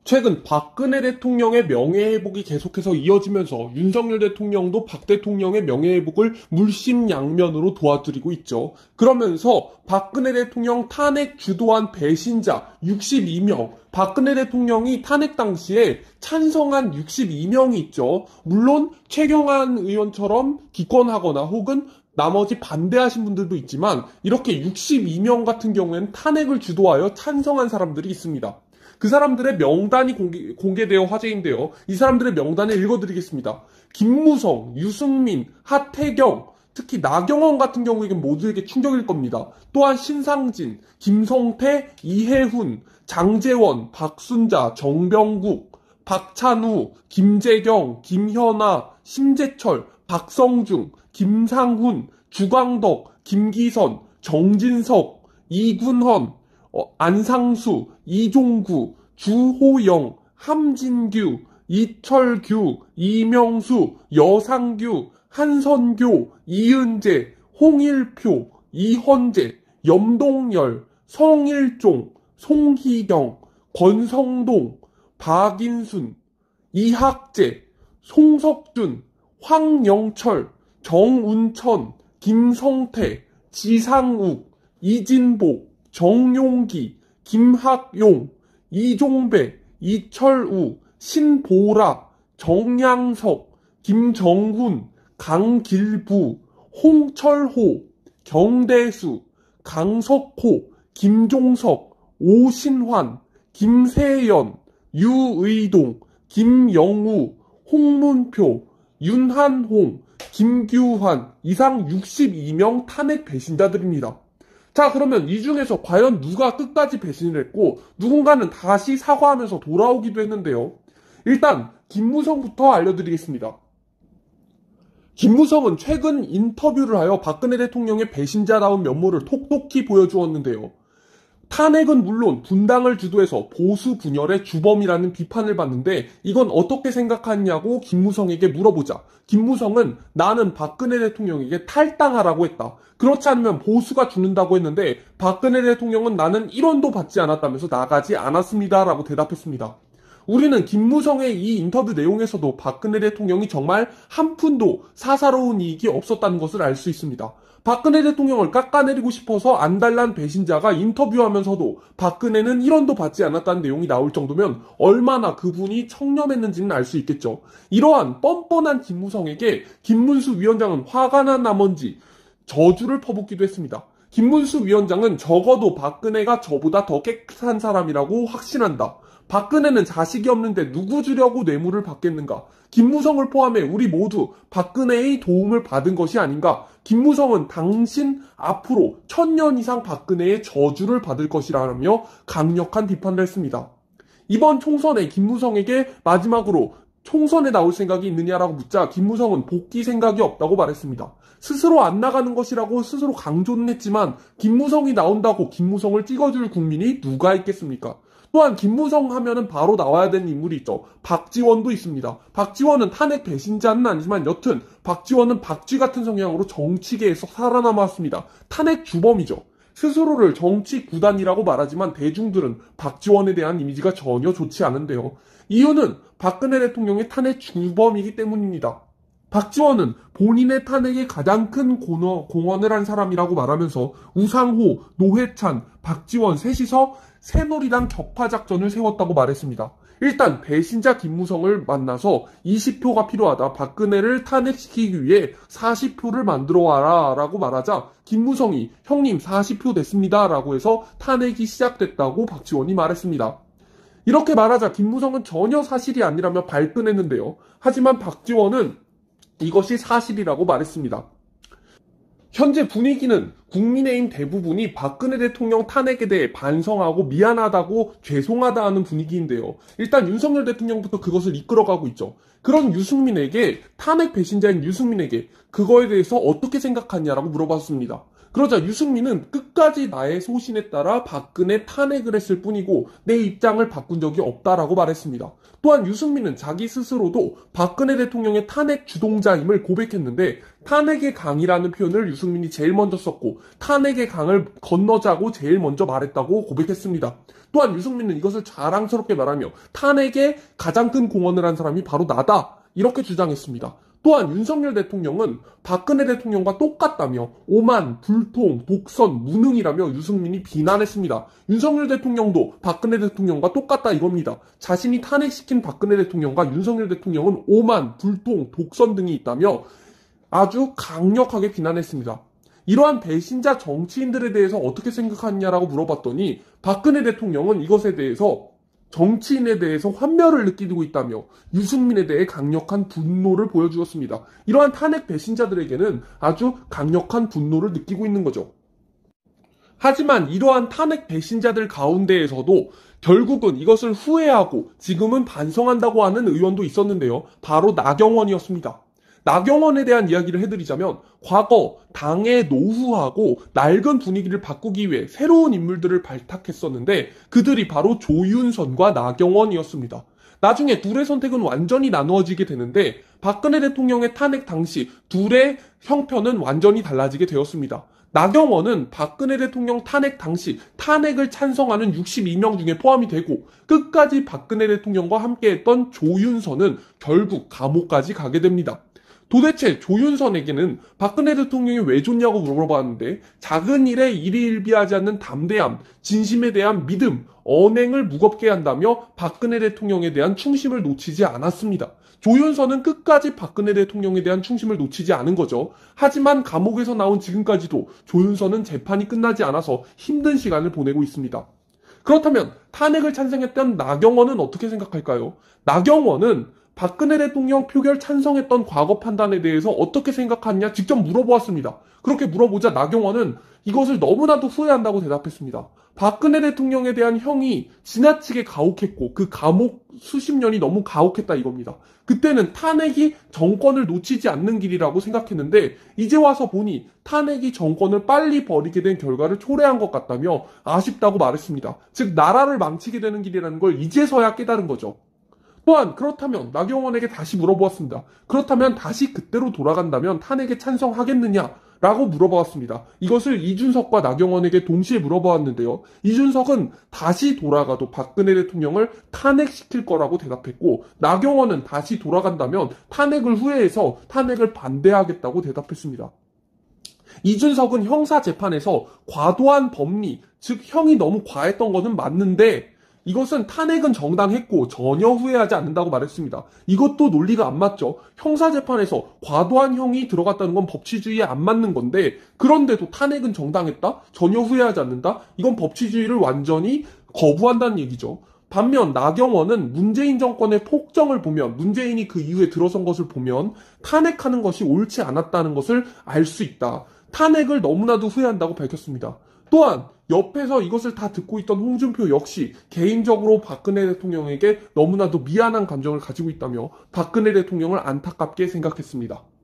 최근 박근혜 대통령의 명예회복이 계속해서 이어지면서 윤석열 대통령도 박 대통령의 명예회복을 물심양면으로 도와드리고 있죠. 그러면서 박근혜 대통령 탄핵 주도한 배신자 62명, 박근혜 대통령이 탄핵 당시에 찬성한 62명이 있죠. 물론 최경환 의원처럼 기권하거나 혹은 나머지 반대하신 분들도 있지만 이렇게 62명 같은 경우에는 탄핵을 주도하여 찬성한 사람들이 있습니다. 그 사람들의 명단이 공개되어 화제인데요. 이 사람들의 명단을 읽어드리겠습니다. 김무성, 유승민, 하태경, 특히 나경원 같은 경우에는 모두에게 충격일 겁니다. 또한 신상진, 김성태, 이해훈, 장제원, 박순자, 정병국, 박찬우, 김재경, 김현아, 심재철, 박성중, 김상훈, 주광덕, 김기선, 정진석, 이군헌, 안상수, 이종구, 주호영, 함진규, 이철규, 이명수, 여상규, 한선교, 이은재, 홍일표, 이헌재, 염동열, 성일종, 송희경, 권성동, 박인순, 이학재, 송석준, 황영철, 정운천, 김성태, 지상욱, 이진복, 정용기, 김학용, 이종배, 이철우, 신보라, 정양석, 김정훈, 강길부, 홍철호, 경대수, 강석호, 김종석, 오신환, 김세연, 유의동, 김영우, 홍문표, 윤한홍, 김규환 이상 62명 탄핵 배신자들입니다. 자, 그러면 이 중에서 과연 누가 끝까지 배신을 했고 누군가는 다시 사과하면서 돌아오기도 했는데요. 일단 김무성부터 알려드리겠습니다. 김무성은 최근 인터뷰를 하여 박근혜 대통령의 배신자다운 면모를 톡톡히 보여주었는데요. 탄핵은 물론 분당을 주도해서 보수 분열의 주범이라는 비판을 받는데 이건 어떻게 생각하냐고 김무성에게 물어보자 김무성은 나는 박근혜 대통령에게 탈당하라고 했다. 그렇지 않으면 보수가 죽는다고 했는데 박근혜 대통령은 나는 1원도 받지 않았다면서 나가지 않았습니다 라고 대답했습니다. 우리는 김무성의 이 인터뷰 내용에서도 박근혜 대통령이 정말 한 푼도 사사로운 이익이 없었다는 것을 알 수 있습니다. 박근혜 대통령을 깎아내리고 싶어서 안달난 배신자가 인터뷰하면서도 박근혜는 1원도 받지 않았다는 내용이 나올 정도면 얼마나 그분이 청렴했는지는 알 수 있겠죠. 이러한 뻔뻔한 김무성에게 김문수 위원장은 화가 난 나머지 저주를 퍼붓기도 했습니다. 김문수 위원장은 적어도 박근혜가 저보다 더 깨끗한 사람이라고 확신한다. 박근혜는 자식이 없는데 누구 주려고 뇌물을 받겠는가? 김무성을 포함해 우리 모두 박근혜의 도움을 받은 것이 아닌가? 김무성은 당신 앞으로 1000년 이상 박근혜의 저주를 받을 것이라며 강력한 비판을 했습니다. 이번 총선에 김무성에게 마지막으로 총선에 나올 생각이 있느냐라고 묻자 김무성은 복귀 생각이 없다고 말했습니다. 스스로 안 나가는 것이라고 스스로 강조는 했지만 김무성이 나온다고 김무성을 찍어줄 국민이 누가 있겠습니까? 또한 김무성 하면은 바로 나와야 되는 인물이 있죠. 박지원도 있습니다. 박지원은 탄핵 배신자는 아니지만 여튼 박지원은 박쥐 같은 성향으로 정치계에서 살아남았습니다. 탄핵 주범이죠. 스스로를 정치 구단이라고 말하지만 대중들은 박지원에 대한 이미지가 전혀 좋지 않은데요. 이유는 박근혜 대통령의 탄핵 주범이기 때문입니다. 박지원은 본인의 탄핵에 가장 큰 공헌을 한 사람이라고 말하면서 우상호, 노회찬, 박지원 셋이서 새누리당 격파작전을 세웠다고 말했습니다. 일단 배신자 김무성을 만나서 20표가 필요하다. 박근혜를 탄핵시키기 위해 40표를 만들어 와라 라고 말하자 김무성이 형님 40표 됐습니다 라고 해서 탄핵이 시작됐다고 박지원이 말했습니다. 이렇게 말하자 김무성은 전혀 사실이 아니라며 발끈했는데요. 하지만 박지원은 이것이 사실이라고 말했습니다. 현재 분위기는 국민의힘 대부분이 박근혜 대통령 탄핵에 대해 반성하고 미안하다고 죄송하다 하는 분위기인데요. 일단 윤석열 대통령부터 그것을 이끌어가고 있죠. 그런 유승민에게 탄핵 배신자인 유승민에게 그거에 대해서 어떻게 생각하냐라고 물어봤습니다. 그러자 유승민은 끝까지 나의 소신에 따라 박근혜 탄핵을 했을 뿐이고 내 입장을 바꾼 적이 없다라고 말했습니다. 또한 유승민은 자기 스스로도 박근혜 대통령의 탄핵 주동자임을 고백했는데 탄핵의 강이라는 표현을 유승민이 제일 먼저 썼고 탄핵의 강을 건너자고 제일 먼저 말했다고 고백했습니다. 또한 유승민은 이것을 자랑스럽게 말하며 탄핵의 가장 큰 공헌을 한 사람이 바로 나다 이렇게 주장했습니다. 또한 윤석열 대통령은 박근혜 대통령과 똑같다며 오만, 불통, 독선, 무능이라며 유승민이 비난했습니다. 윤석열 대통령도 박근혜 대통령과 똑같다 이겁니다. 자신이 탄핵시킨 박근혜 대통령과 윤석열 대통령은 오만, 불통, 독선 등이 있다며 아주 강력하게 비난했습니다. 이러한 배신자 정치인들에 대해서 어떻게 생각하느냐라고 물어봤더니 박근혜 대통령은 이것에 대해서 정치인에 대해서 환멸을 느끼고 있다며 유승민에 대해 강력한 분노를 보여주었습니다. 이러한 탄핵 배신자들에게는 아주 강력한 분노를 느끼고 있는 거죠. 하지만 이러한 탄핵 배신자들 가운데에서도 결국은 이것을 후회하고 지금은 반성한다고 하는 의원도 있었는데요. 바로 나경원이었습니다. 나경원에 대한 이야기를 해드리자면 과거 당의 노후하고 낡은 분위기를 바꾸기 위해 새로운 인물들을 발탁했었는데 그들이 바로 조윤선과 나경원이었습니다. 나중에 둘의 선택은 완전히 나누어지게 되는데 박근혜 대통령의 탄핵 당시 둘의 형편은 완전히 달라지게 되었습니다. 나경원은 박근혜 대통령 탄핵 당시 탄핵을 찬성하는 62명 중에 포함이 되고 끝까지 박근혜 대통령과 함께했던 조윤선은 결국 감옥까지 가게 됩니다. 도대체 조윤선에게는 박근혜 대통령이 왜 좋냐고 물어봤는데 작은 일에 일희일비하지 않는 담대함, 진심에 대한 믿음, 언행을 무겁게 한다며 박근혜 대통령에 대한 충심을 놓치지 않았습니다. 조윤선은 끝까지 박근혜 대통령에 대한 충심을 놓치지 않은 거죠. 하지만 감옥에서 나온 지금까지도 조윤선은 재판이 끝나지 않아서 힘든 시간을 보내고 있습니다. 그렇다면 탄핵을 찬성했던 나경원은 어떻게 생각할까요? 나경원은 박근혜 대통령 표결 찬성했던 과거 판단에 대해서 어떻게 생각하느냐 직접 물어보았습니다. 그렇게 물어보자 나경원은 이것을 너무나도 후회한다고 대답했습니다. 박근혜 대통령에 대한 형이 지나치게 가혹했고 그 감옥 수십 년이 너무 가혹했다 이겁니다. 그때는 탄핵이 정권을 놓치지 않는 길이라고 생각했는데 이제 와서 보니 탄핵이 정권을 빨리 버리게 된 결과를 초래한 것 같다며 아쉽다고 말했습니다. 즉 나라를 망치게 되는 길이라는 걸 이제서야 깨달은 거죠. 또한 그렇다면 나경원에게 다시 물어보았습니다. 그렇다면 다시 그때로 돌아간다면 탄핵에 찬성하겠느냐라고 물어보았습니다. 이것을 이준석과 나경원에게 동시에 물어보았는데요. 이준석은 다시 돌아가도 박근혜 대통령을 탄핵시킬 거라고 대답했고 나경원은 다시 돌아간다면 탄핵을 후회해서 탄핵을 반대하겠다고 대답했습니다. 이준석은 형사재판에서 과도한 법리, 즉 형이 너무 과했던 것은 맞는데 이것은 탄핵은 정당했고 전혀 후회하지 않는다고 말했습니다. 이것도 논리가 안 맞죠. 형사재판에서 과도한 형이 들어갔다는 건 법치주의에 안 맞는 건데 그런데도 탄핵은 정당했다? 전혀 후회하지 않는다? 이건 법치주의를 완전히 거부한다는 얘기죠. 반면 나경원은 문재인 정권의 폭정을 보면 문재인이 그 이후에 들어선 것을 보면 탄핵하는 것이 옳지 않았다는 것을 알 수 있다. 탄핵을 너무나도 후회한다고 밝혔습니다. 또한 옆에서 이것을 다 듣고 있던 홍준표 역시 개인적으로 박근혜 대통령에게 너무나도 미안한 감정을 가지고 있다며 박근혜 대통령을 안타깝게 생각했습니다.